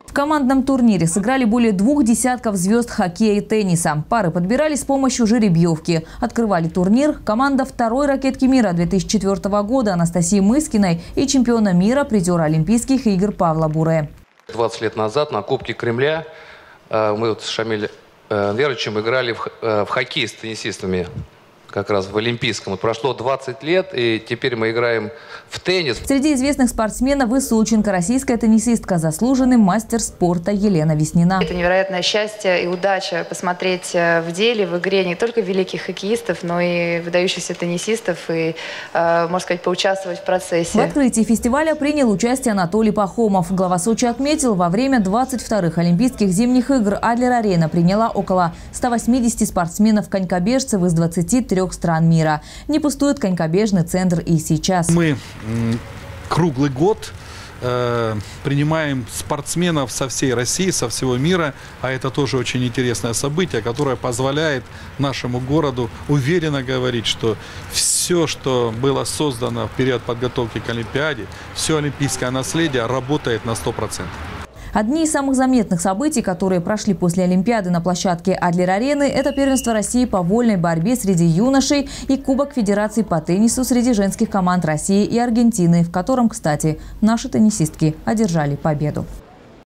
В командном турнире сыграли более 2 десятков звезд хоккея и тенниса. Пары подбирали с помощью жеребьевки. Открывали турнир команда второй ракетки мира 2004 года Анастасии Мыскиной и чемпиона мира, призера Олимпийских игр Павла Буре. 20 лет назад на Кубке Кремля мы с Шамилем Веровичем играли в хоккей с теннисистами. Как раз в Олимпийском. Прошло 20 лет, и теперь мы играем в теннис. Среди известных спортсменов и Сочинка, российская теннисистка, заслуженный мастер спорта Елена Веснина. Это невероятное счастье и удача посмотреть в деле, в игре не только великих хоккеистов, но и выдающихся теннисистов и, можно сказать, поучаствовать в процессе. В открытии фестиваля принял участие Анатолий Пахомов. Глава Сочи отметил, во время 22-х Олимпийских зимних игр Адлер-Арена приняла около 180 спортсменов-конькобежцев из 23 стран мира. Не пустует конькобежный центр и сейчас. Мы круглый год принимаем спортсменов со всей России, со всего мира, а это тоже очень интересное событие, которое позволяет нашему городу уверенно говорить, что все, что было создано в период подготовки к Олимпиаде, все олимпийское наследие работает на 100%. Одни из самых заметных событий, которые прошли после Олимпиады на площадке Адлер-Арены, это первенство России по вольной борьбе среди юношей и Кубок Федерации по теннису среди женских команд России и Аргентины, в котором, кстати, наши теннисистки одержали победу.